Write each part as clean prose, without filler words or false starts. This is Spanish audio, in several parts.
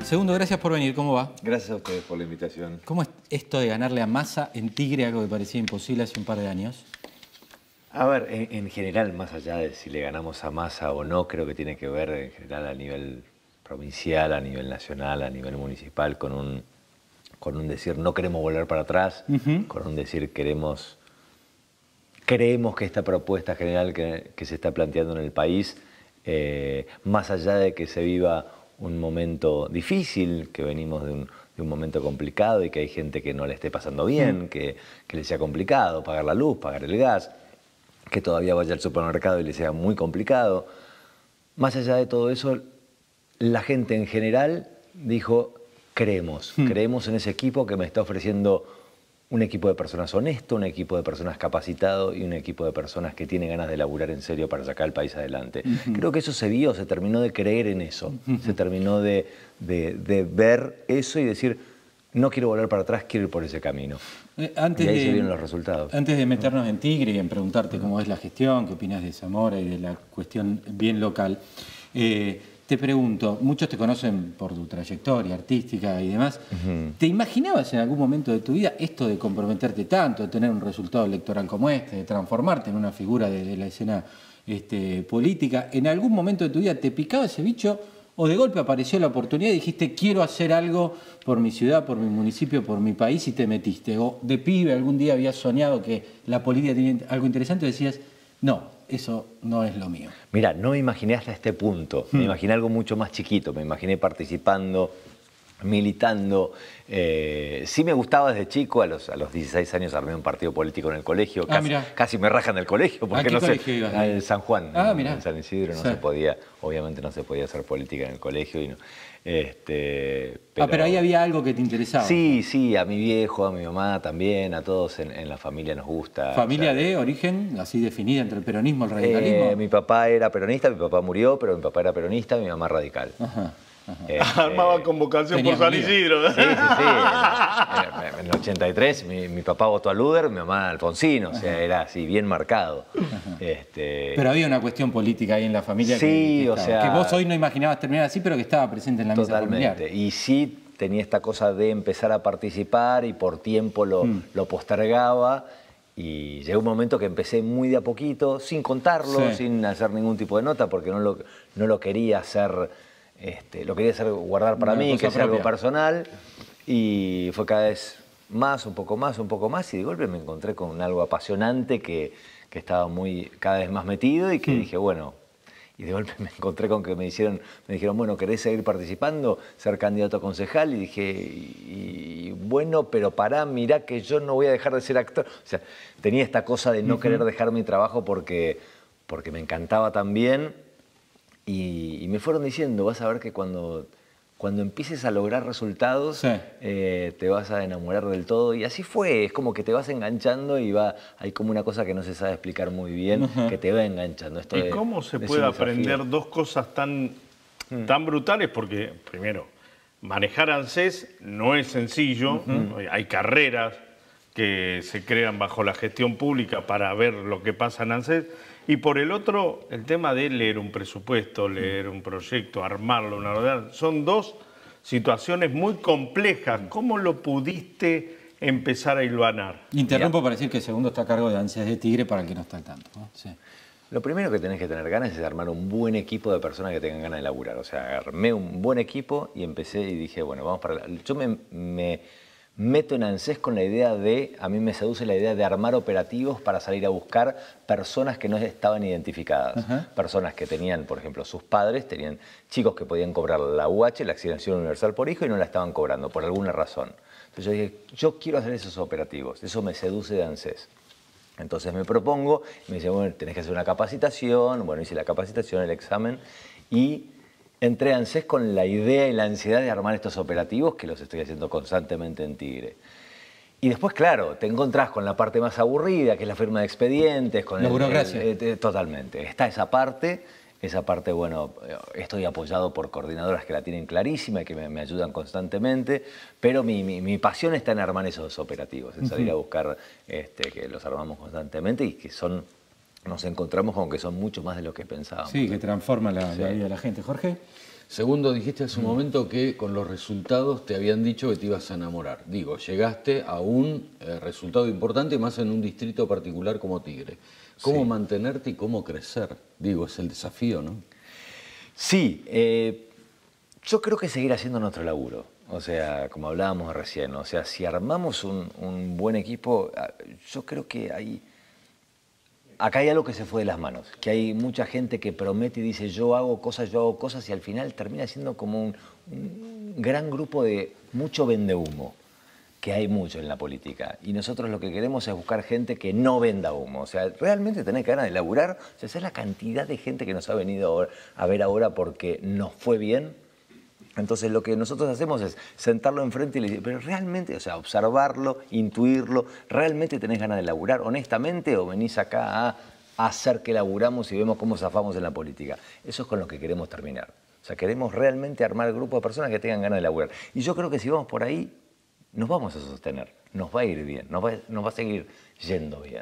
Segundo, gracias por venir. ¿Cómo va? Gracias a ustedes por la invitación. ¿Cómo es esto de ganarle a Massa en Tigre, algo que parecía imposible hace un par de años? A ver, en general, más allá de si le ganamos a Massa o no, creo que tiene que ver en general a nivel provincial, a nivel nacional, a nivel municipal, con un decir no queremos volver para atrás, con un decir creemos que esta propuesta general que se está planteando en el país, más allá de que se viva un momento difícil, que venimos de un momento complicado y que hay gente que no le esté pasando bien, que le sea complicado pagar la luz, pagar el gas, que todavía vaya al supermercado y le sea muy complicado. Más allá de todo eso, la gente en general dijo, creemos en ese equipo que me está ofreciendo un equipo de personas honesto, un equipo de personas capacitado y un equipo de personas que tiene ganas de laburar en serio para sacar el país adelante. Creo que eso se vio, se terminó de creer en eso, se terminó de ver eso y decir, no quiero volver para atrás, quiero ir por ese camino. Y ahí se vieron los resultados. Antes de meternos en Tigre y en preguntarte cómo es la gestión, qué opinas de Zamora y de la cuestión bien local, te pregunto, muchos te conocen por tu trayectoria artística y demás. ¿Te imaginabas en algún momento de tu vida esto de comprometerte tanto, de tener un resultado electoral como este, de transformarte en una figura de la escena política? ¿En algún momento de tu vida te picaba ese bicho o de golpe apareció la oportunidad y dijiste quiero hacer algo por mi ciudad, por mi municipio, por mi país y te metiste? ¿O de pibe algún día habías soñado que la política tenía algo interesante y decías no, eso no es lo mío? Mira, no me imaginé hasta este punto. Me imaginé algo mucho más chiquito. Me imaginé participando, militando. Sí me gustaba desde chico. A los 16 años armé un partido político en el colegio. Casi me rajan del colegio. Porque no sé, en San Juan, en San Isidro, no se podía, obviamente no se podía hacer política en el colegio. Y no, pero ahí había algo que te interesaba. Sí, sí, a mi viejo, a mi mamá también, a todos en la familia nos gusta. ¿Familia de origen así definida entre el peronismo y el radicalismo? Mi papá era peronista, mi papá murió, pero mi papá era peronista, mi mamá radical. Armaba convocación por San Isidro. Sí, sí, sí. En el 83 mi papá votó a Luder, mi mamá a Alfonsino, o sea, era así bien marcado. Pero había una cuestión política ahí en la familia que vos hoy no imaginabas terminar así, pero que estaba presente en la mesa familiar. Totalmente, y sí tenía esta cosa de empezar a participar y por tiempo lo postergaba. Y llegó un momento que empecé muy de a poquito, sin contarlo, sin hacer ningún tipo de nota, porque no lo quería hacer, lo quería hacer guardar para mí, que es algo personal. Y fue cada vez más, un poco más, y de golpe me encontré con algo apasionante que estaba cada vez más metido y que dije, bueno. Y de golpe me encontré con que me dijeron, bueno, ¿querés seguir participando, ser candidato a concejal? Y dije, y bueno, pero mirá que yo no voy a dejar de ser actor. O sea, tenía esta cosa de no querer dejar mi trabajo porque me encantaba también. Y me fueron diciendo, vas a ver que cuando empieces a lograr resultados, te vas a enamorar del todo. Y así fue, es como que te vas enganchando y hay como una cosa que no se sabe explicar muy bien, que te va enganchando. ¿Y cómo se puede aprender dos cosas tan brutales? Porque, primero, manejar ANSES no es sencillo, hay carreras que se crean bajo la gestión pública para ver lo que pasa en ANSES. Y por el otro, el tema de leer un presupuesto, leer un proyecto, armarlo, son dos situaciones muy complejas. ¿Cómo lo pudiste empezar a hilvanar? Interrumpo para decir que el segundo está a cargo de ANSES de Tigre para el que no está al tanto, ¿no? Sí. Lo primero que tenés que tener ganas es armar un buen equipo de personas que tengan ganas de laburar. O sea, armé un buen equipo y empecé y dije, bueno, vamos para... Yo me meto en ANSES con la idea a mí me seduce la idea de armar operativos para salir a buscar personas que no estaban identificadas. Personas que tenían, por ejemplo, sus padres, tenían chicos que podían cobrar la UH, la Asignación Universal por Hijo, y no la estaban cobrando por alguna razón. Entonces yo dije, yo quiero hacer esos operativos, eso me seduce de ANSES. Entonces me propongo, y me dice, bueno, tenés que hacer una capacitación, bueno, hice la capacitación, el examen, y entré a ANSES con la idea y la ansiedad de armar estos operativos que los estoy haciendo constantemente en Tigre. Y después, claro, te encontrás con la parte más aburrida, que es la firma de expedientes. Con la burocracia. Totalmente. Está esa parte, bueno, estoy apoyado por coordinadoras que la tienen clarísima y que me ayudan constantemente, pero mi pasión está en armar esos operativos, en salir a buscar que los armamos constantemente y que nos encontramos con que son mucho más de lo que pensábamos. Sí, que transforman la vida de la gente. Jorge. Segundo, dijiste hace un momento que con los resultados te habían dicho que te ibas a enamorar. Digo, llegaste a un resultado importante, más en un distrito particular como Tigre. ¿Cómo mantenerte y cómo crecer? Digo, es el desafío, ¿no? Sí, yo creo que seguir haciendo nuestro laburo. O sea, como hablábamos recién, o sea, si armamos un buen equipo, yo creo que acá hay algo que se fue de las manos, que hay mucha gente que promete y dice yo hago cosas y al final termina siendo como un gran grupo de mucho vendehumo, que hay mucho en la política. Y nosotros lo que queremos es buscar gente que no venda humo. O sea, realmente tener ganas de laburar, o sea, esa es la cantidad de gente que nos ha venido a ver ahora porque nos fue bien. Entonces lo que nosotros hacemos es sentarlo enfrente y le decir, pero realmente, o sea, observarlo, intuirlo, ¿realmente tenés ganas de laburar honestamente o venís acá a hacer que laburamos y vemos cómo zafamos en la política? Eso es con lo que queremos terminar. O sea, queremos realmente armar el grupo de personas que tengan ganas de laburar. Y yo creo que si vamos por ahí, nos vamos a sostener, nos va a ir bien, nos va a seguir yendo bien.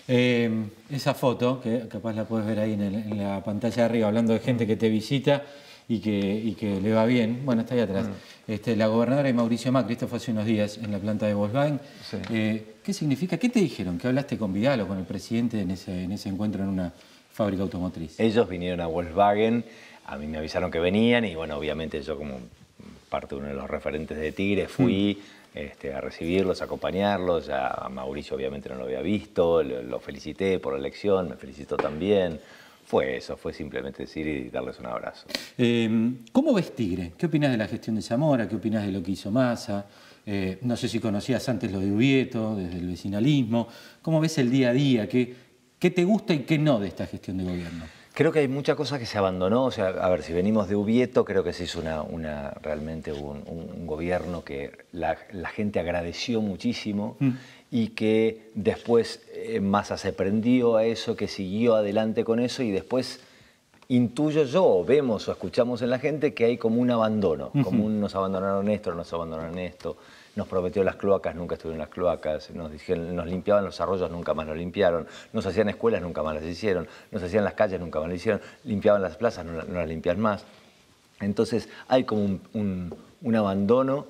Esa foto, que capaz la puedes ver ahí en la pantalla de arriba, hablando de gente que te visita y que le va bien. Bueno, está ahí atrás. La gobernadora de Mauricio Macri, esto fue hace unos días en la planta de Volkswagen. Sí. ¿Qué significa? ¿Qué te dijeron? ¿Que hablaste con Vidal o con el presidente en ese encuentro en una fábrica automotriz? Ellos vinieron a Volkswagen, a mí me avisaron que venían y bueno, obviamente yo como parte de uno de los referentes de Tigre fui a recibirlos, a acompañarlos. Ya a Mauricio obviamente no lo había visto, lo felicité por la elección, me felicitó también. Fue eso, fue simplemente decir y darles un abrazo. ¿Cómo ves Tigre? ¿Qué opinás de la gestión de Zamora? ¿Qué opinás de lo que hizo Massa? No sé si conocías antes lo de Ubieto, desde el vecinalismo. ¿Cómo ves el día a día? ¿Qué te gusta y qué no de esta gestión de gobierno? Creo que hay mucha cosa que se abandonó. O sea, a ver, si venimos de Ubieto, creo que se hizo realmente un gobierno que la gente agradeció muchísimo y que después Massa se prendió a eso, que siguió adelante con eso y después intuyo yo, o vemos o escuchamos en la gente que hay como un abandono, como nos abandonaron esto, nos abandonaron esto. Nos prometió las cloacas, nunca estuvieron las cloacas, nos limpiaban los arroyos, nunca más los limpiaron, nos hacían escuelas, nunca más las hicieron, nos hacían las calles, nunca más las hicieron, limpiaban las plazas, no las limpian más. Entonces hay como un abandono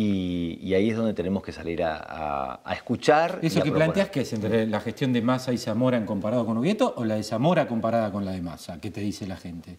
y ahí es donde tenemos que salir a escuchar. ¿Eso que planteas qué es entre la gestión de Massa y Zamora en comparado con Ubieto o la de Zamora comparada con la de Massa? ¿Qué te dice la gente?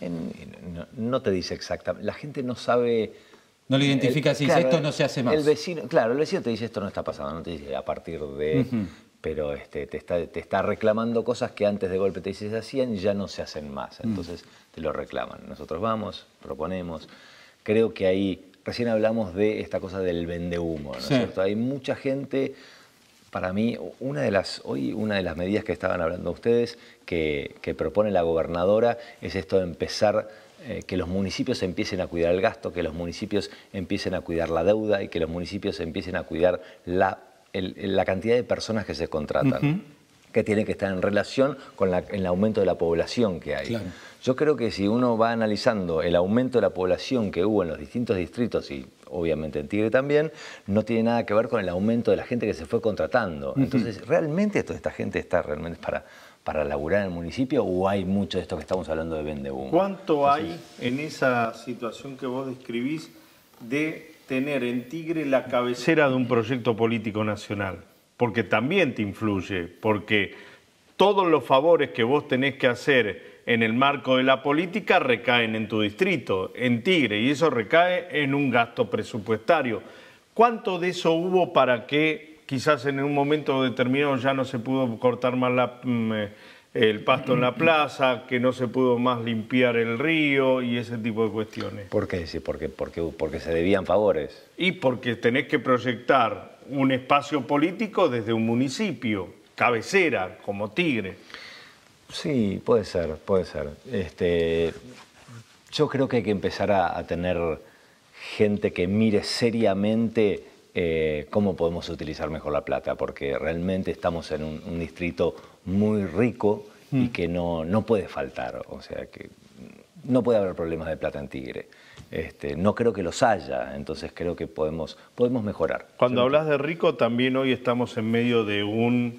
No te dice exactamente, la gente no sabe... No lo identifica si claro, esto no se hace más. El vecino te dice esto no está pasando, no te dice a partir de... Pero te está reclamando cosas que antes de golpe te dice se hacían y ya no se hacen más. Entonces te lo reclaman. Nosotros vamos, proponemos. Creo que ahí, recién hablamos de esta cosa del vendehumo, ¿no es cierto? Hay mucha gente, para mí, hoy una de las medidas que estaban hablando ustedes, que propone la gobernadora, es esto de empezar... que los municipios empiecen a cuidar el gasto, que los municipios empiecen a cuidar la deuda y que los municipios empiecen a cuidar la cantidad de personas que se contratan, que tienen que estar en relación con el aumento de la población que hay. Claro. Yo creo que si uno va analizando el aumento de la población que hubo en los distintos distritos y obviamente en Tigre también, no tiene nada que ver con el aumento de la gente que se fue contratando. Entonces, ¿realmente toda esta gente está realmente para laburar en el municipio o hay mucho de esto que estamos hablando de vendehumo? ¿Cuánto hay en esa situación que vos describís de tener en Tigre la cabecera de un proyecto político nacional? Porque también te influye, porque todos los favores que vos tenés que hacer en el marco de la política recaen en tu distrito, en Tigre, y eso recae en un gasto presupuestario. ¿Cuánto de eso hubo para que quizás en un momento determinado ya no se pudo cortar más el pasto en la plaza, que no se pudo más limpiar el río y ese tipo de cuestiones? ¿Por qué? Sí, porque se debían favores. Y porque tenés que proyectar un espacio político desde un municipio, cabecera, como Tigre. Sí, puede ser, puede ser. Yo creo que hay que empezar a tener gente que mire seriamente cómo podemos utilizar mejor la plata, porque realmente estamos en un distrito muy rico y que no puede faltar, o sea que no puede haber problemas de plata en Tigre. No creo que los haya, entonces creo que podemos mejorar. Cuando hablas de rico, también hoy estamos en medio de un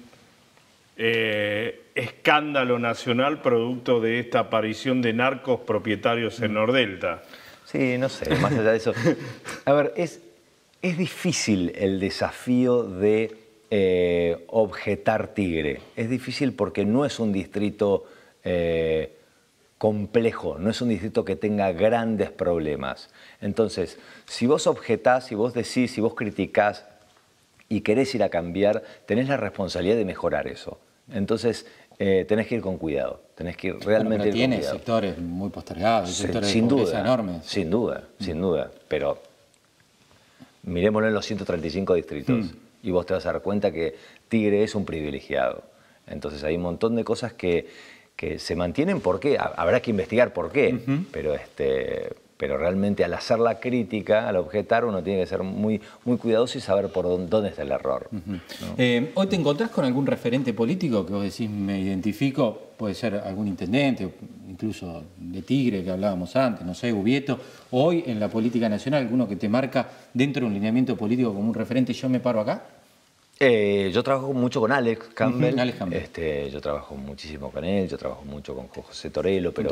escándalo nacional producto de esta aparición de narcos propietarios en Nordelta. Sí, no sé, más allá de eso. A ver, es difícil el desafío de objetar Tigre. Es difícil porque no es un distrito complejo, no es un distrito que tenga grandes problemas. Entonces, si vos objetás, si vos decís, si vos criticás y querés ir a cambiar, tenés la responsabilidad de mejorar eso. Entonces, tenés que ir con cuidado, tenés que ir realmente ir con cuidado. Tiene sectores muy postergados, sectores sin de pobreza duda, enormes. sin duda, sin duda. Pero miremoslo en los 135 distritos y vos te vas a dar cuenta que Tigre es un privilegiado. Entonces hay un montón de cosas que se mantienen. ¿Por qué? Habrá que investigar por qué, pero realmente al hacer la crítica, al objetar, uno tiene que ser muy, muy cuidadoso y saber por dónde está el error. ¿No? ¿Hoy te encontrás con algún referente político que vos decís, me identifico? Puede ser algún intendente, incluso de Tigre, que hablábamos antes, no sé, Ubieto. Hoy en la política nacional, alguno que te marca dentro de un lineamiento político como un referente, yo me paro acá. Yo trabajo mucho con Alex Campbell. Alex Campbell. Yo trabajo muchísimo con él, yo trabajo mucho con José Torello, pero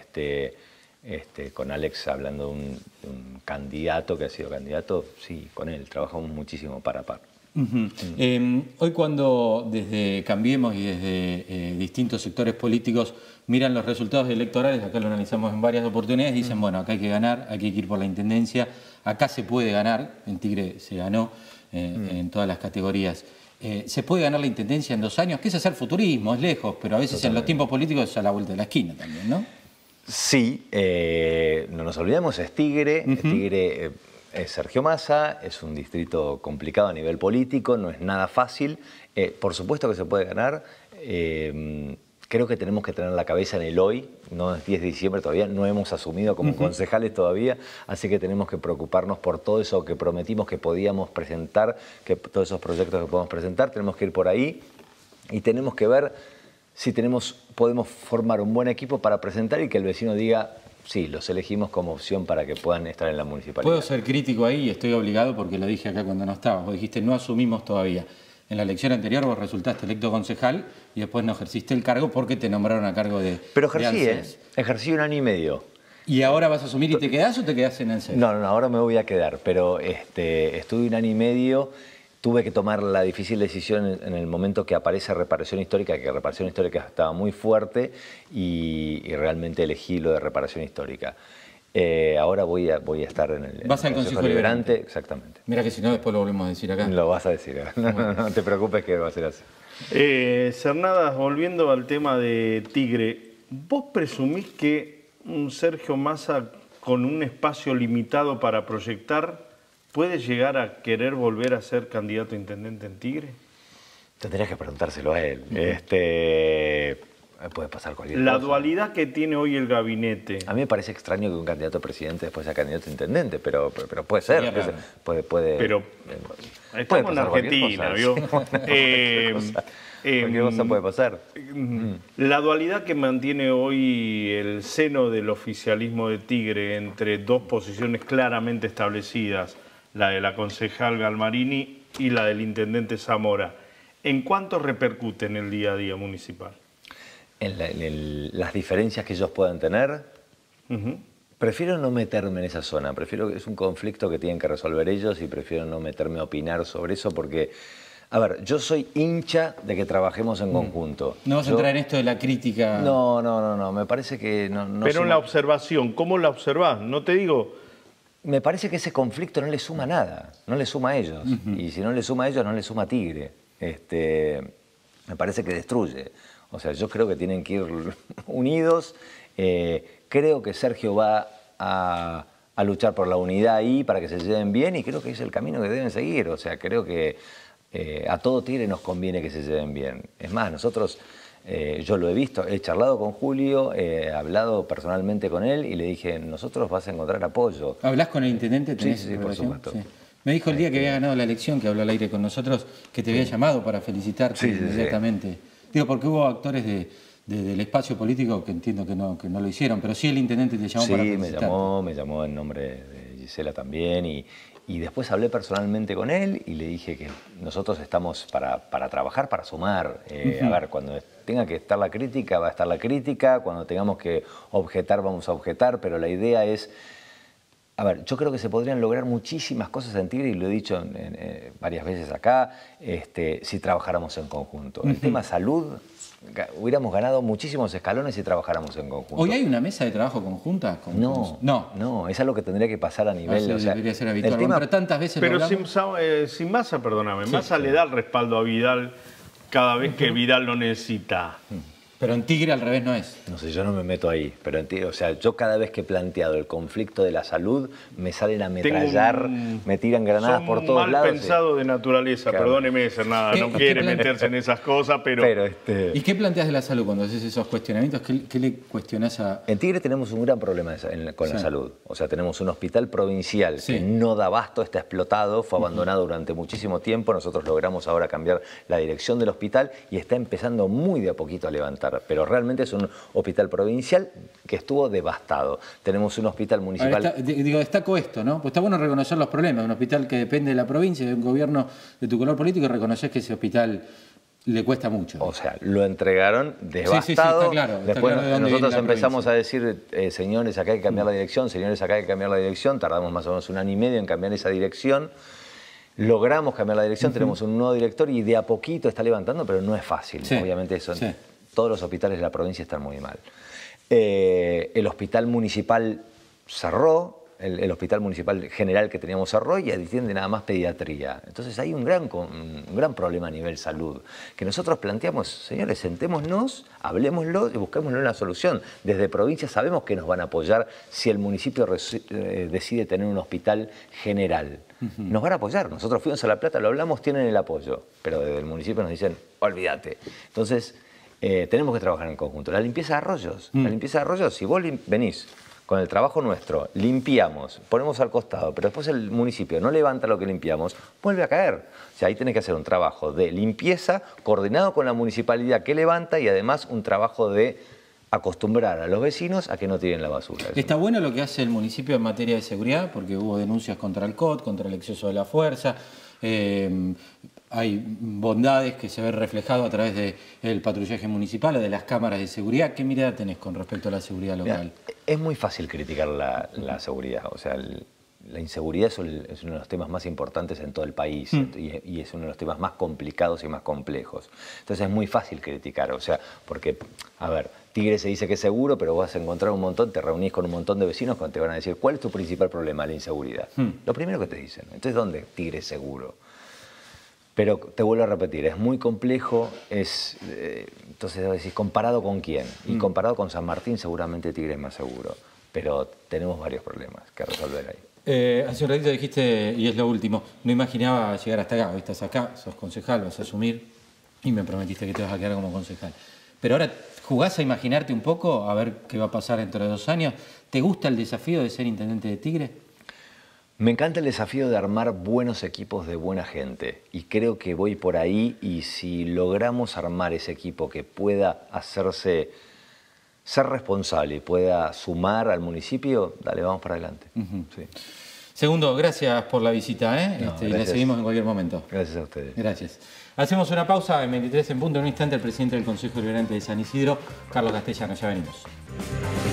con Alex hablando de un candidato que ha sido candidato, sí, con él, trabajamos muchísimo par a par. Hoy cuando desde Cambiemos y desde distintos sectores políticos miran los resultados electorales, acá lo analizamos en varias oportunidades, dicen, bueno, acá hay que ganar, hay que ir por la intendencia, acá se puede ganar, en Tigre se ganó en todas las categorías. Se puede ganar la intendencia en 2 años, que es hacer futurismo, es lejos, pero a veces en los tiempos políticos es a la vuelta de la esquina también, ¿no? Sí, no nos olvidemos, es Tigre, Tigre es Sergio Massa, es un distrito complicado a nivel político, no es nada fácil, por supuesto que se puede ganar, creo que tenemos que tener la cabeza en el hoy, no es 10 de diciembre todavía, no hemos asumido como concejales todavía, así que tenemos que preocuparnos por todo eso que prometimos que podíamos presentar, que todos esos proyectos que podemos presentar, tenemos que ir por ahí y tenemos que ver si podemos formar un buen equipo para presentar y que el vecino diga, sí, los elegimos como opción para que puedan estar en la municipalidad. Puedo ser crítico ahí y estoy obligado porque lo dije acá cuando no estabas. Vos dijiste, no asumimos todavía. En la elección anterior vos resultaste electo concejal y después no ejerciste el cargo porque te nombraron a cargo de Pero ejercí, ejercí 1 año y medio. ¿Y ahora vas a asumir y te quedás o te quedás en ANSES? No, ahora me voy a quedar, pero estuve 1 año y medio. Tuve que tomar la difícil decisión en el momento que aparece reparación histórica, que reparación histórica estaba muy fuerte y realmente elegí lo de reparación histórica. Ahora voy a estar en el Consejo Liberante. Exactamente. Mira que si no después lo volvemos a decir acá. Lo vas a decir, no te preocupes que va a ser así. Cernadas, volviendo al tema de Tigre, ¿vos presumís que un Sergio Massa con un espacio limitado para proyectar puede llegar a querer volver a ser candidato a intendente en Tigre? Tendrías que preguntárselo a él. Puede pasar cualquier cosa. La cosa. dualidad que tiene hoy el gabinete. A mí me parece extraño que un candidato a presidente después sea candidato a intendente, pero puede ser. Pero estamos en Argentina, ¿vio? Cualquier cosa puede pasar. La dualidad que mantiene hoy el seno del oficialismo de Tigre entre 2 posiciones claramente establecidas, la de la concejal Galmarini y la del intendente Zamora, ¿en cuánto repercute en el día a día municipal? En las diferencias que ellos puedan tener, prefiero no meterme en esa zona, prefiero que es un conflicto que tienen que resolver ellos y prefiero no meterme a opinar sobre eso porque, a ver, yo soy hincha de que trabajemos en conjunto. No vas a entrar en esto de la crítica. No, me parece que no. Pero en la observación, ¿cómo la observás? No te digo. Me parece que ese conflicto no le suma nada, no le suma a ellos. Y si no le suma a ellos, no le suma a Tigre. Me parece que destruye. O sea, yo creo que tienen que ir unidos. Creo que Sergio va a luchar por la unidad ahí para que se lleven bien y creo que es el camino que deben seguir. O sea, creo que a todo Tigre nos conviene que se lleven bien. Es más, nosotros, yo lo he visto, he charlado con Julio, he hablado personalmente con él y le dije, nosotros vas a encontrar apoyo. ¿Hablás con el intendente? Sí, por supuesto. Sí. Me dijo el día que había ganado la elección, que habló al aire con nosotros, que te había llamado para felicitarte inmediatamente. Sí. Digo, porque hubo actores del espacio político que entiendo que no lo hicieron, pero sí el intendente te llamó para felicitarte. Sí, me llamó en nombre de Gisela también y después hablé personalmente con él y le dije que nosotros estamos para trabajar, para sumar. A ver, cuando tenga que estar la crítica, va a estar la crítica, cuando tengamos que objetar, vamos a objetar, pero la idea es A ver, yo creo que se podrían lograr muchísimas cosas en Tigre, y lo he dicho varias veces acá, si trabajáramos en conjunto. El tema salud, hubiéramos ganado muchísimos escalones si trabajáramos en conjunto. ¿Hoy hay una mesa de trabajo conjunta? No, es algo que tendría que pasar a nivel... O sea, debería ser habitual. Pero tantas veces pero sin Massa, perdóname, sí, Massa le da el respaldo a Vidal cada vez que Vidal lo necesita. Pero en Tigre al revés no es. No sé, yo no me meto ahí, pero en Tigre, o sea, yo cada vez que he planteado el conflicto de la salud, me salen a ametrallar, me tiran granadas por todos lados. Mal pensado de naturaleza, claro. Perdóneme, Cernada, no quiere meterse en esas cosas, pero... ¿Y qué planteas de la salud cuando haces esos cuestionamientos? ¿Qué le cuestionás a...? En Tigre tenemos un gran problema con la salud. O sea, tenemos un hospital provincial que no da abasto, está explotado, fue abandonado durante muchísimo tiempo. Nosotros logramos ahora cambiar la dirección del hospital y está empezando muy de a poquito a levantar. Pero realmente es un hospital provincial que estuvo devastado. Tenemos un hospital municipal... Destaco esto, ¿no? Pues está bueno reconocer los problemas. Un hospital que depende de la provincia, de un gobierno de tu color político, y reconocer que ese hospital le cuesta mucho. O sea, lo entregaron devastado. Sí, está claro. Después nosotros empezamos a decir, señores, acá hay que cambiar la dirección, señores, acá hay que cambiar la dirección. Tardamos más o menos 1 año y medio en cambiar esa dirección. Logramos cambiar la dirección, tenemos un nuevo director y de a poquito está levantando, pero no es fácil. Obviamente eso... Todos los hospitales de la provincia están muy mal. El hospital municipal cerró, el hospital municipal general que teníamos cerró y atiende nada más pediatría. Entonces hay un gran problema a nivel salud, que nosotros planteamos, señores, sentémonos, hablemoslo y busquémosle una solución. Desde provincia sabemos que nos van a apoyar si el municipio decide tener un hospital general. Nos van a apoyar. Nosotros fuimos a La Plata, lo hablamos, tienen el apoyo, pero desde el municipio nos dicen, olvídate. Entonces... tenemos que trabajar en conjunto. La limpieza de arroyos. La limpieza de arroyos, si vos venís con el trabajo nuestro, limpiamos, ponemos al costado, pero después el municipio no levanta lo que limpiamos, vuelve a caer. O sea, ahí tenés que hacer un trabajo de limpieza coordinado con la municipalidad que levanta y además un trabajo de acostumbrar a los vecinos a que no tiren la basura. Está bueno lo que hace el municipio en materia de seguridad, porque hubo denuncias contra el COT, contra el exceso de la fuerza. Hay bondades que se ven reflejadas a través del patrullaje municipal o de las cámaras de seguridad. ¿Qué mirada tenés con respecto a la seguridad local? Es muy fácil criticar la seguridad. O sea, la inseguridad es uno de los temas más importantes en todo el país y es uno de los temas más complicados y más complejos. Entonces es muy fácil criticar, o sea, porque, a ver, Tigre se dice que es seguro, pero vas a encontrar un montón, te reunís con un montón de vecinos cuando te van a decir, ¿cuál es tu principal problema? La inseguridad. Lo primero que te dicen. Entonces, ¿dónde Tigre es seguro? Pero te vuelvo a repetir, es muy complejo, entonces decís, ¿comparado con quién? Y comparado con San Martín seguramente Tigre es más seguro, pero tenemos varios problemas que resolver ahí. Hace un ratito dijiste, y es lo último, no imaginaba llegar hasta acá. Hoy estás acá, sos concejal, vas a asumir y me prometiste que te vas a quedar como concejal. Pero ahora, ¿jugás a imaginarte un poco a ver qué va a pasar dentro de 2 años? ¿Te gusta el desafío de ser intendente de Tigre? Me encanta el desafío de armar buenos equipos de buena gente y creo que voy por ahí y si logramos armar ese equipo que pueda ser responsable y pueda sumar al municipio, dale, vamos para adelante. Sí. Segundo, gracias por la visita, y la seguimos en cualquier momento. Gracias a ustedes. Gracias. Hacemos una pausa en 23 en punto. En un instante el presidente del Consejo Deliberante de San Isidro, Carlos Castellano. Ya venimos.